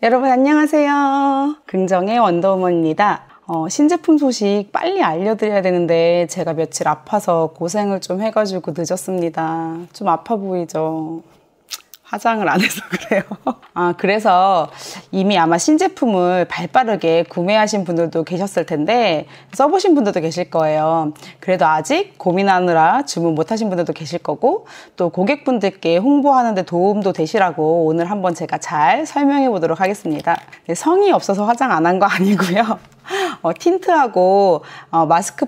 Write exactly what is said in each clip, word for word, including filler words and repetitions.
여러분 안녕하세요. 긍정의 원더우먼입니다. 어, 신제품 소식 빨리 알려드려야 되는데 제가 며칠 아파서 고생을 좀 해가지고 늦었습니다. 좀 아파 보이죠? 화장을 안 해서 그래요. 아, 그래서 이미 아마 신제품을 발빠르게 구매하신 분들도 계셨을 텐데 써보신 분들도 계실 거예요. 그래도 아직 고민하느라 주문 못하신 분들도 계실 거고 또 고객분들께 홍보하는 데 도움도 되시라고 오늘 한번 제가 잘 설명해 보도록 하겠습니다. 성의 없어서 화장 안 한 거 아니고요. 어, 틴트하고 어,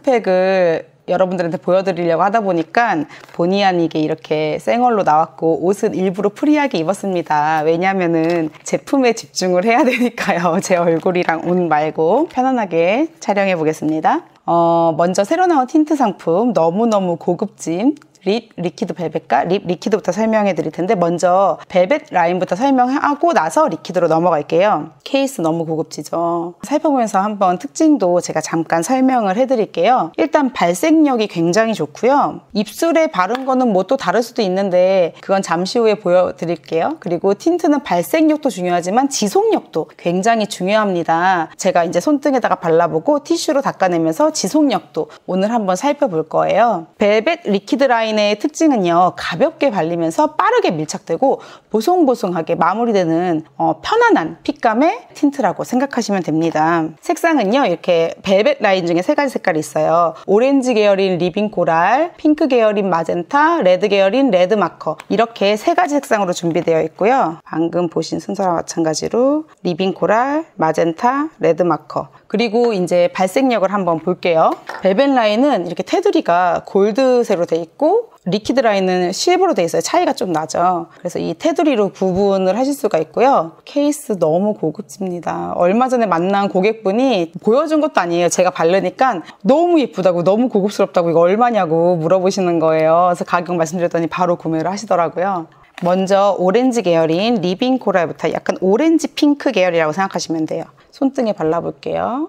마스크팩을 여러분들한테 보여드리려고 하다 보니까 본의 아니게 이렇게 생얼로 나왔고 옷은 일부러 프리하게 입었습니다. 왜냐면은 제품에 집중을 해야 되니까요. 제 얼굴이랑 옷 말고 편안하게 촬영해 보겠습니다. 어, 먼저 새로 나온 틴트 상품 너무너무 고급진 립 리퀴드 벨벳과 립 리퀴드부터 설명해 드릴 텐데 먼저 벨벳 라인부터 설명하고 나서 리퀴드로 넘어갈게요. 케이스 너무 고급지죠. 살펴보면서 한번 특징도 제가 잠깐 설명을 해 드릴게요. 일단 발색력이 굉장히 좋고요. 입술에 바른 거는 뭐 또 다를 수도 있는데 그건 잠시 후에 보여드릴게요. 그리고 틴트는 발색력도 중요하지만 지속력도 굉장히 중요합니다. 제가 이제 손등에다가 발라보고 티슈로 닦아내면서 지속력도 오늘 한번 살펴볼 거예요. 벨벳 리퀴드 라인 의 특징은요, 가볍게 발리면서 빠르게 밀착되고 보송보송하게 마무리되는 어, 편안한 핏감의 틴트라고 생각하시면 됩니다. 색상은요, 이렇게 벨벳 라인 중에 세 가지 색깔이 있어요. 오렌지 계열인 리빙 코랄, 핑크 계열인 마젠타, 레드 계열인 레드 마커, 이렇게 세 가지 색상으로 준비되어 있고요. 방금 보신 순서와 마찬가지로 리빙 코랄, 마젠타, 레드 마커, 그리고 이제 발색력을 한번 볼게요. 벨벳 라인은 이렇게 테두리가 골드색으로 돼 있고 리퀴드 라인은 실버로 돼 있어요. 차이가 좀 나죠. 그래서 이 테두리로 구분을 하실 수가 있고요. 케이스 너무 고급집니다. 얼마 전에 만난 고객분이 보여준 것도 아니에요. 제가 바르니까 너무 예쁘다고 너무 고급스럽다고 이거 얼마냐고 물어보시는 거예요. 그래서 가격 말씀드렸더니 바로 구매를 하시더라고요. 먼저 오렌지 계열인 리빙 코랄부터 약간 오렌지 핑크 계열이라고 생각하시면 돼요. 손등에 발라볼게요.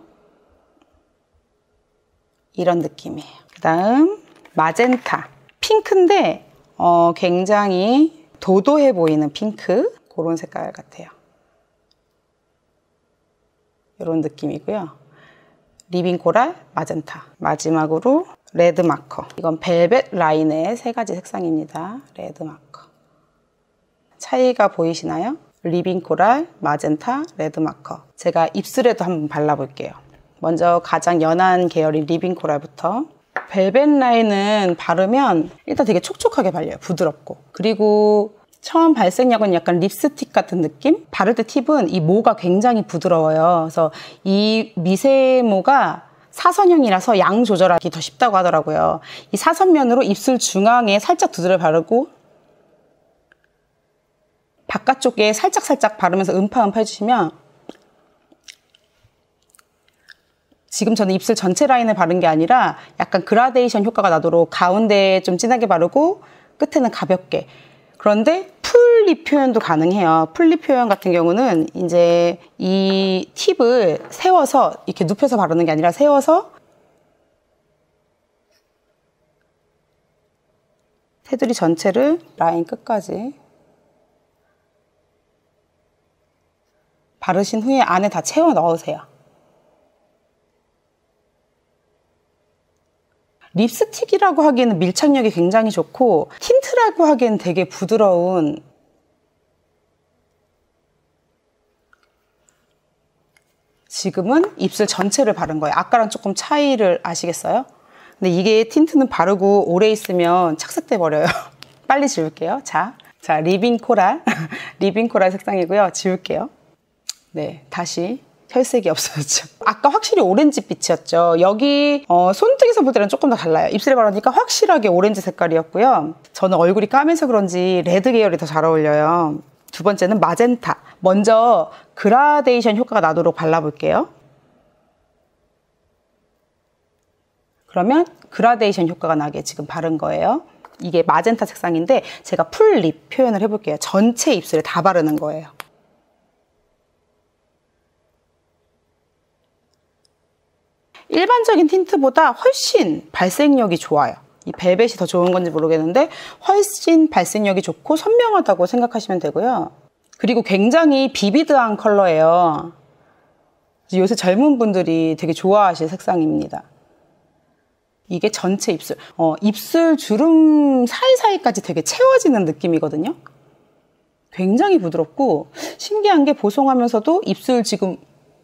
이런 느낌이에요. 그 다음 마젠타. 핑크인데 어, 굉장히 도도해 보이는 핑크, 그런 색깔 같아요. 이런 느낌이고요. 리빙 코랄, 마젠타. 마지막으로 레드 마커. 이건 벨벳 라인의 세 가지 색상입니다. 레드 마커. 차이가 보이시나요? 리빙 코랄, 마젠타, 레드 마커. 제가 입술에도 한번 발라볼게요. 먼저 가장 연한 계열인 리빙 코랄부터. 벨벳 라인은 바르면 일단 되게 촉촉하게 발려요. 부드럽고. 그리고 처음 발색력은 약간 립스틱 같은 느낌? 바를 때 팁은 이 모가 굉장히 부드러워요. 그래서 이 미세모가 사선형이라서 양 조절하기 더 쉽다고 하더라고요. 이 사선면으로 입술 중앙에 살짝 두드려 바르고 바깥쪽에 살짝살짝 바르면서 음파음파 해주시면, 지금 저는 입술 전체 라인을 바른 게 아니라 약간 그라데이션 효과가 나도록 가운데에 좀 진하게 바르고 끝에는 가볍게. 그런데 풀립 표현도 가능해요. 풀립 표현 같은 경우는 이제 이 팁을 세워서 이렇게 눕혀서 바르는 게 아니라 세워서 테두리 전체를 라인 끝까지 바르신 후에 안에 다 채워 넣으세요. 립스틱이라고 하기에는 밀착력이 굉장히 좋고 틴트라고 하기에는 되게 부드러운, 지금은 입술 전체를 바른 거예요. 아까랑 조금 차이를 아시겠어요? 근데 이게 틴트는 바르고 오래 있으면 착색돼 버려요. 빨리 지울게요. 자, 자 리빙 코랄 리빙 코랄 색상이고요. 지울게요. 네, 다시 혈색이 없어졌죠. 아까 확실히 오렌지빛이었죠. 여기 어, 손등에서 볼 때는 조금 더 달라요. 입술에 바르니까 확실하게 오렌지 색깔이었고요. 저는 얼굴이 까매서 그런지 레드 계열이 더 잘 어울려요. 두 번째는 마젠타. 먼저 그라데이션 효과가 나도록 발라볼게요. 그러면 그라데이션 효과가 나게 지금 바른 거예요. 이게 마젠타 색상인데 제가 풀립 표현을 해볼게요. 전체 입술에 다 바르는 거예요. 일반적인 틴트보다 훨씬 발색력이 좋아요. 이 벨벳이 더 좋은 건지 모르겠는데 훨씬 발색력이 좋고 선명하다고 생각하시면 되고요. 그리고 굉장히 비비드한 컬러예요. 요새 젊은 분들이 되게 좋아하실 색상입니다. 이게 전체 입술, 어, 입술 주름 사이사이까지 되게 채워지는 느낌이거든요. 굉장히 부드럽고 신기한 게 보송하면서도 입술 지금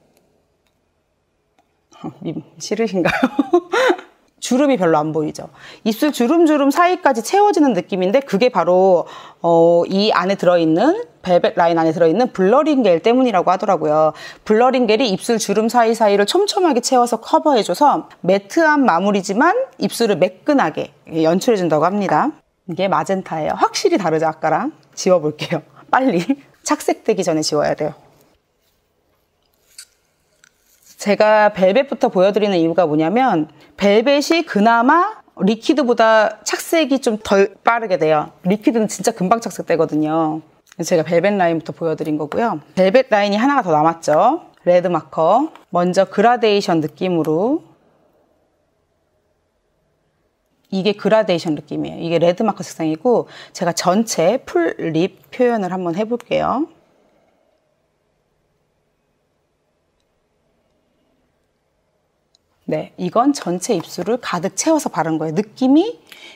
싫으신가요? 주름이 별로 안 보이죠. 입술 주름주름 사이까지 채워지는 느낌인데 그게 바로 어, 이 안에 들어있는 벨벳 라인 안에 들어있는 블러링 겔 때문이라고 하더라고요. 블러링 겔이 입술 주름 사이사이를 촘촘하게 채워서 커버해줘서 매트한 마무리지만 입술을 매끈하게 연출해준다고 합니다. 이게 마젠타예요. 확실히 다르죠, 아까랑. 지워볼게요. 빨리. 착색되기 전에 지워야 돼요. 제가 벨벳부터 보여드리는 이유가 뭐냐면 벨벳이 그나마 리퀴드보다 착색이 좀 덜 빠르게 돼요. 리퀴드는 진짜 금방 착색되거든요. 제가 벨벳 라인부터 보여드린 거고요. 벨벳 라인이 하나가 더 남았죠. 레드 마커. 먼저 그라데이션 느낌으로. 이게 그라데이션 느낌이에요. 이게 레드 마커 색상이고 제가 전체 풀 립 표현을 한번 해볼게요. 네, 이건 전체 입술을 가득 채워서 바른 거예요. 느낌이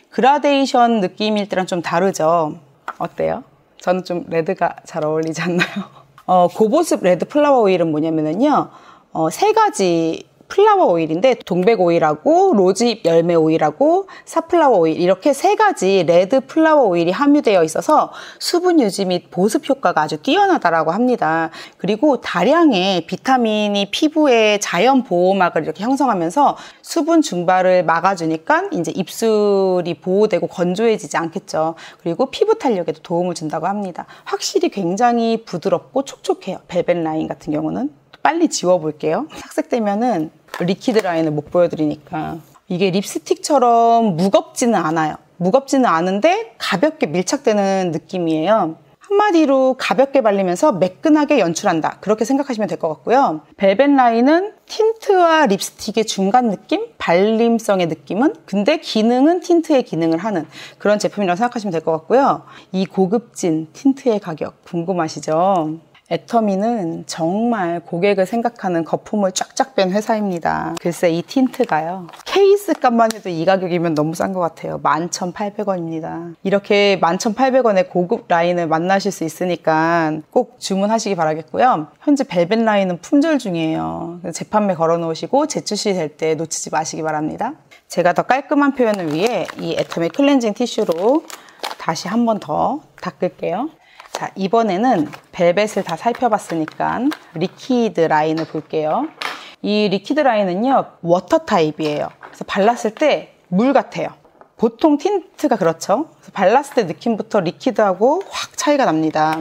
그라데이션 느낌일 때랑 좀 다르죠? 어때요? 저는 좀 레드가 잘 어울리지 않나요? 어, 고보습 레드 플라워 오일은 뭐냐면요, 어, 세 가지 플라워 오일인데 동백 오일하고 로즈잎 열매 오일하고 사플라워 오일 이렇게 세 가지 레드 플라워 오일이 함유되어 있어서 수분 유지 및 보습 효과가 아주 뛰어나다라고 합니다. 그리고 다량의 비타민이 피부에 자연 보호막을 이렇게 형성하면서 수분 증발을 막아주니까 이제 입술이 보호되고 건조해지지 않겠죠. 그리고 피부 탄력에도 도움을 준다고 합니다. 확실히 굉장히 부드럽고 촉촉해요. 벨벳 라인 같은 경우는. 빨리 지워볼게요. 착색되면은 리퀴드 라인을 못 보여드리니까. 이게 립스틱처럼 무겁지는 않아요. 무겁지는 않은데 가볍게 밀착되는 느낌이에요. 한마디로 가볍게 발리면서 매끈하게 연출한다. 그렇게 생각하시면 될 것 같고요. 벨벳 라인은 틴트와 립스틱의 중간 느낌? 발림성의 느낌은? 근데 기능은 틴트의 기능을 하는 그런 제품이라고 생각하시면 될 것 같고요. 이 고급진 틴트의 가격 궁금하시죠? 애터미는 정말 고객을 생각하는 거품을 쫙쫙 뺀 회사입니다. 글쎄 이 틴트가요. 케이스 값만 해도 이 가격이면 너무 싼 것 같아요. 만 천팔백 원입니다. 이렇게 만 천팔백 원의 고급 라인을 만나실 수 있으니까 꼭 주문하시기 바라겠고요. 현재 벨벳 라인은 품절 중이에요. 재판매 걸어 놓으시고 재출시 될 때 놓치지 마시기 바랍니다. 제가 더 깔끔한 표현을 위해 이 애터미 클렌징 티슈로 다시 한 번 더 닦을게요. 자, 이번에는 벨벳을 다 살펴봤으니까 리퀴드 라인을 볼게요. 이 리퀴드 라인은요, 워터 타입이에요. 그래서 발랐을 때 물 같아요. 보통 틴트가 그렇죠. 그래서 발랐을 때 느낌부터 리퀴드하고 확 차이가 납니다.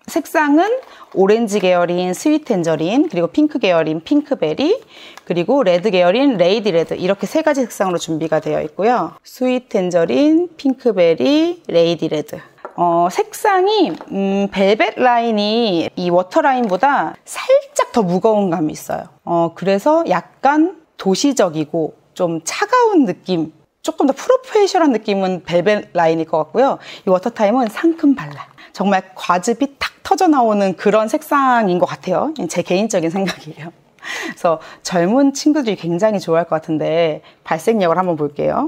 색상은 오렌지 계열인 스윗 텐저린, 그리고 핑크 계열인 핑크베리, 그리고 레드 계열인 레이디 레드, 이렇게 세 가지 색상으로 준비가 되어 있고요. 스윗 텐저린, 핑크베리, 레이디 레드. 어, 색상이 음, 벨벳 라인이 이 워터 라인보다 살짝 더 무거운 감이 있어요. 어, 그래서 약간 도시적이고 좀 차가운 느낌, 조금 더 프로페셔널한 느낌은 벨벳 라인일 것 같고요. 이 워터 타임은 상큼 발랄, 정말 과즙이 탁 터져 나오는 그런 색상인 것 같아요. 제 개인적인 생각이에요. 그래서 젊은 친구들이 굉장히 좋아할 것 같은데 발색력을 한번 볼게요.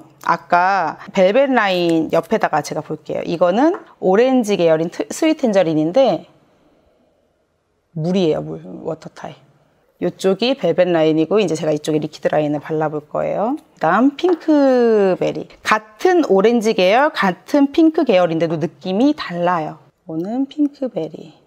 아까 벨벳 라인 옆에다가 제가 볼게요. 이거는 오렌지 계열인 스윗 텐저린인데 물이에요, 물. 워터 타입. 이쪽이 벨벳 라인이고 이제 제가 이쪽에 리퀴드 라인을 발라볼 거예요. 그 다음 핑크베리. 같은 오렌지 계열, 같은 핑크 계열인데도 느낌이 달라요. 이거는 핑크베리.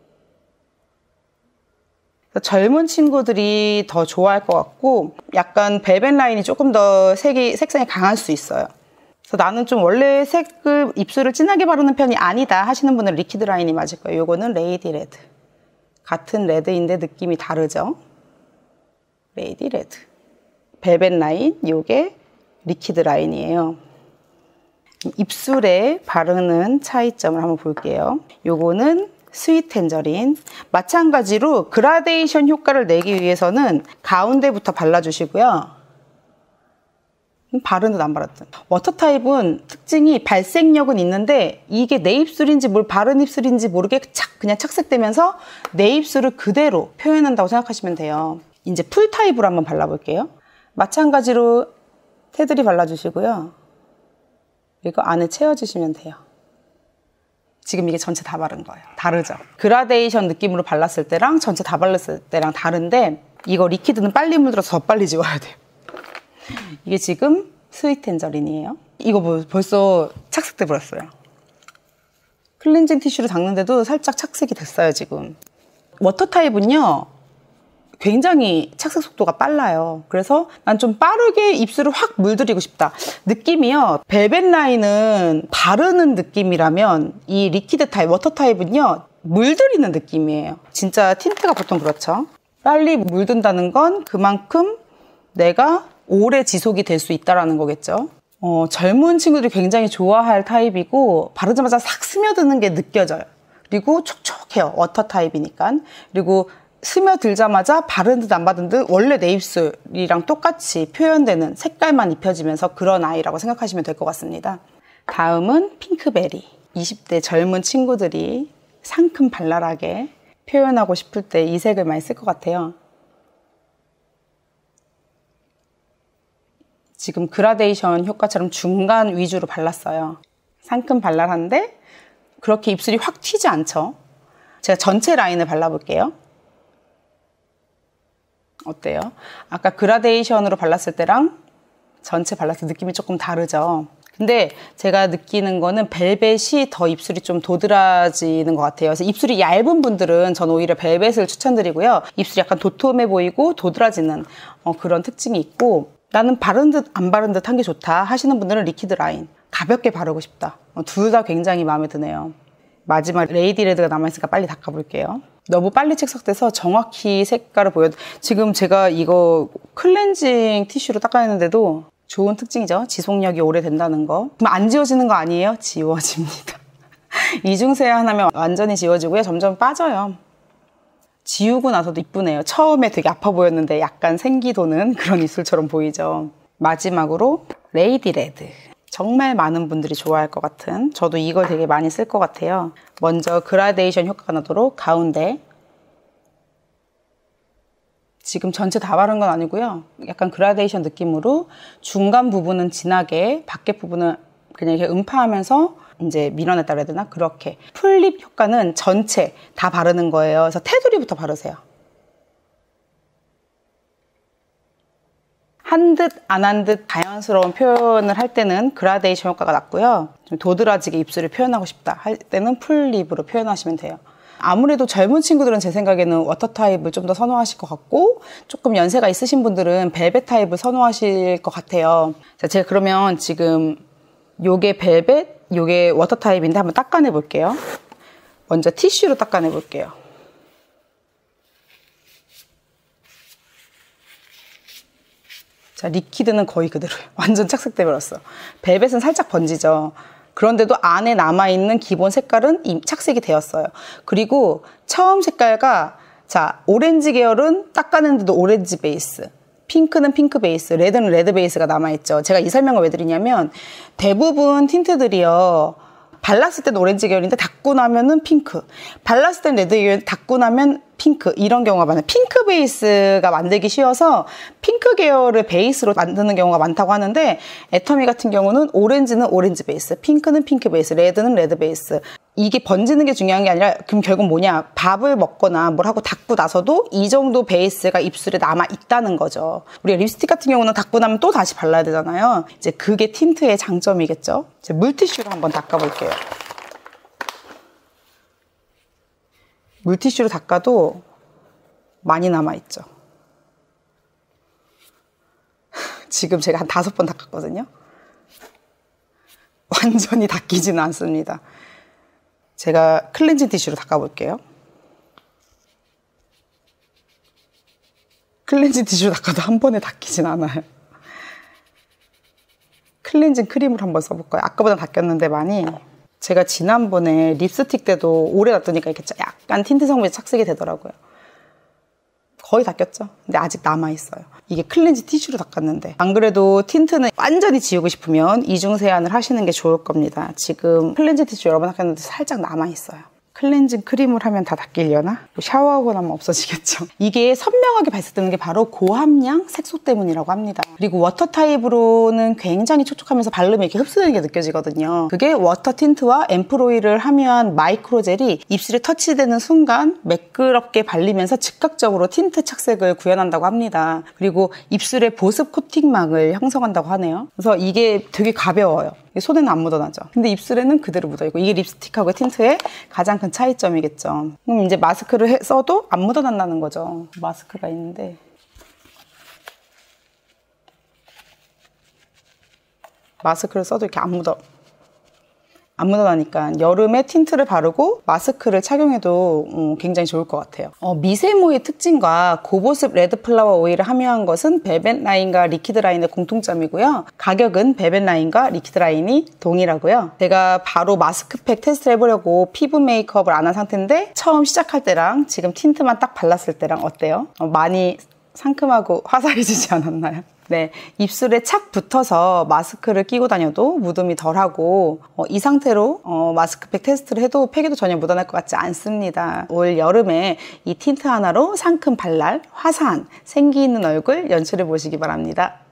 젊은 친구들이 더 좋아할 것 같고 약간 벨벳 라인이 조금 더 색이, 색상이 강할 수 있어요. 그래서 나는 좀 원래 색을 입술을 진하게 바르는 편이 아니다 하시는 분은 리퀴드 라인이 맞을 거예요. 이거는 레이디 레드. 같은 레드인데 느낌이 다르죠. 레이디 레드. 벨벳 라인, 요게 리퀴드 라인이에요. 입술에 바르는 차이점을 한번 볼게요. 요거는 스윗 텐저린. 마찬가지로 그라데이션 효과를 내기 위해서는 가운데부터 발라주시고요. 바른 듯 안 바른 듯. 워터 타입은 특징이 발색력은 있는데 이게 내 입술인지 뭘 바른 입술인지 모르게 착 그냥 착색되면서 내 입술을 그대로 표현한다고 생각하시면 돼요. 이제 풀 타입으로 한번 발라볼게요. 마찬가지로 테두리 발라주시고요. 이거 안에 채워주시면 돼요. 지금 이게 전체 다 바른 거예요. 다르죠? 그라데이션 느낌으로 발랐을 때랑 전체 다 발랐을 때랑 다른데 이거 리퀴드는 빨리 물들어서 더 빨리 지워야 돼요. 이게 지금 스윗 텐저린이에요. 이거 뭐 벌써 착색돼 버렸어요. 클렌징 티슈로 닦는데도 살짝 착색이 됐어요, 지금. 워터 타입은요, 굉장히 착색 속도가 빨라요. 그래서 난 좀 빠르게 입술을 확 물들이고 싶다. 느낌이요, 벨벳 라인은 바르는 느낌이라면 이 리퀴드 타입, 워터 타입은요, 물들이는 느낌이에요. 진짜 틴트가 보통 그렇죠. 빨리 물든다는 건 그만큼 내가 오래 지속이 될 수 있다는 거겠죠. 어, 젊은 친구들이 굉장히 좋아할 타입이고 바르자마자 싹 스며드는 게 느껴져요. 그리고 촉촉해요. 워터 타입이니까. 그리고 스며들자마자 바른 듯 안 바른 듯 원래 내 입술이랑 똑같이 표현되는 색깔만 입혀지면서 그런 아이라고 생각하시면 될 것 같습니다. 다음은 핑크베리. 이십 대 젊은 친구들이 상큼 발랄하게 표현하고 싶을 때 이 색을 많이 쓸 것 같아요. 지금 그라데이션 효과처럼 중간 위주로 발랐어요. 상큼 발랄한데 그렇게 입술이 확 튀지 않죠? 제가 전체 라인을 발라볼게요. 어때요? 아까 그라데이션으로 발랐을 때랑 전체 발랐을 때 느낌이 조금 다르죠? 근데 제가 느끼는 거는 벨벳이 더 입술이 좀 도드라지는 것 같아요. 그래서 입술이 얇은 분들은 저는 오히려 벨벳을 추천드리고요. 입술이 약간 도톰해 보이고 도드라지는 어, 그런 특징이 있고, 나는 바른 듯 안 바른 듯 한 게 좋다 하시는 분들은 리퀴드 라인 가볍게 바르고 싶다. 어, 둘 다 굉장히 마음에 드네요. 마지막 레이디 레드가 남아있으니까 빨리 닦아볼게요. 너무 빨리 착색돼서 정확히 색깔을 보여. 지금 제가 이거 클렌징 티슈로 닦아냈는데도 좋은 특징이죠. 지속력이 오래된다는 거. 그럼 안 지워지는 거 아니에요? 지워집니다. 이중세안 하면 완전히 지워지고요. 점점 빠져요. 지우고 나서도 이쁘네요. 처음에 되게 아파 보였는데 약간 생기 도는 그런 입술처럼 보이죠. 마지막으로 레이디 레드. 정말 많은 분들이 좋아할 것 같은, 저도 이걸 되게 많이 쓸 것 같아요. 먼저 그라데이션 효과가 나도록 가운데, 지금 전체 다 바른 건 아니고요. 약간 그라데이션 느낌으로 중간 부분은 진하게, 밖에 부분은 그냥 이렇게 음파하면서 이제 밀어냈다 그래야 되나? 그렇게. 풀립 효과는 전체 다 바르는 거예요. 그래서 테두리부터 바르세요. 한 듯 안 한 듯 자연스러운 표현을 할 때는 그라데이션 효과가 낫고요. 좀 도드라지게 입술을 표현하고 싶다 할 때는 풀립으로 표현하시면 돼요. 아무래도 젊은 친구들은 제 생각에는 워터 타입을 좀 더 선호하실 것 같고, 조금 연세가 있으신 분들은 벨벳 타입을 선호하실 것 같아요. 자, 제가 그러면 지금 요게 벨벳, 요게 워터 타입인데 한번 닦아내 볼게요. 먼저 티슈로 닦아내 볼게요. 자, 리퀴드는 거의 그대로예요. 완전 착색돼 버렸어. 벨벳은 살짝 번지죠. 그런데도 안에 남아있는 기본 색깔은 이미 착색이 되었어요. 그리고 처음 색깔과, 자, 오렌지 계열은 닦아냈는데도 오렌지 베이스, 핑크는 핑크 베이스, 레드는 레드 베이스가 남아있죠. 제가 이 설명을 왜 드리냐면, 대부분 틴트들이요, 발랐을 때는 오렌지 계열인데 닦고 나면은 핑크, 발랐을 때는 레드 계열, 닦고 나면 핑크, 이런 경우가 많아요. 핑크 베이스가 만들기 쉬워서 핑크 계열을 베이스로 만드는 경우가 많다고 하는데, 애터미 같은 경우는 오렌지는 오렌지 베이스, 핑크는 핑크 베이스, 레드는 레드 베이스. 이게 번지는 게 중요한 게 아니라, 그럼 결국 뭐냐, 밥을 먹거나 뭘 하고 닦고 나서도 이 정도 베이스가 입술에 남아 있다는 거죠. 우리가 립스틱 같은 경우는 닦고 나면 또 다시 발라야 되잖아요. 이제 그게 틴트의 장점이겠죠. 이제 물티슈로 한번 닦아볼게요. 물티슈로 닦아도 많이 남아있죠. 지금 제가 한 다섯 번 닦았거든요. 완전히 닦이지는 않습니다. 제가 클렌징 티슈로 닦아볼게요. 클렌징 티슈로 닦아도 한 번에 닦이진 않아요. 클렌징 크림을 한번 써볼까요? 아까보다 닦였는데 많이. 제가 지난번에 립스틱 때도 오래 놔두니까 이렇게 약간 틴트 성분이 착색이 되더라고요. 거의 닦였죠? 근데 아직 남아있어요. 이게 클렌징 티슈로 닦았는데. 안 그래도 틴트는 완전히 지우고 싶으면 이중 세안을 하시는 게 좋을 겁니다. 지금 클렌징 티슈 여러 번 닦았는데 살짝 남아있어요. 클렌징 크림을 하면 다 닦이려나? 뭐 샤워하고 나면 없어지겠죠. 이게 선명하게 발색되는 게 바로 고함량 색소 때문이라고 합니다. 그리고 워터 타입으로는 굉장히 촉촉하면서 바르면 이렇게 흡수되는 게 느껴지거든요. 그게 워터 틴트와 앰플 오일을 하면 마이크로젤이 입술에 터치되는 순간 매끄럽게 발리면서 즉각적으로 틴트 착색을 구현한다고 합니다. 그리고 입술에 보습 코팅막을 형성한다고 하네요. 그래서 이게 되게 가벼워요. 손에는 안 묻어나죠. 근데 입술에는 그대로 묻어있고, 이게 립스틱하고 틴트의 가장 큰 차이점이겠죠. 그럼 이제 마스크를 해, 써도 안 묻어난다는 거죠. 마스크가 있는데 마스크를 써도 이렇게 안 묻어 안 묻어나니까 여름에 틴트를 바르고 마스크를 착용해도 음, 굉장히 좋을 것 같아요. 어, 미세모의 특징과 고보습 레드 플라워 오일을 함유한 것은 벨벳라인과 리퀴드라인의 공통점이고요. 가격은 벨벳라인과 리퀴드라인이 동일하고요. 제가 바로 마스크팩 테스트를 해보려고 피부 메이크업을 안 한 상태인데 처음 시작할 때랑 지금 틴트만 딱 발랐을 때랑 어때요? 어, 많이 상큼하고 화사해지지 않았나요? 네, 입술에 착 붙어서 마스크를 끼고 다녀도 묻음이 덜하고 어, 이 상태로 어, 마스크팩 테스트를 해도 팩에도 전혀 묻어날 것 같지 않습니다. 올 여름에 이 틴트 하나로 상큼 발랄, 화사한, 생기 있는 얼굴 연출해 보시기 바랍니다.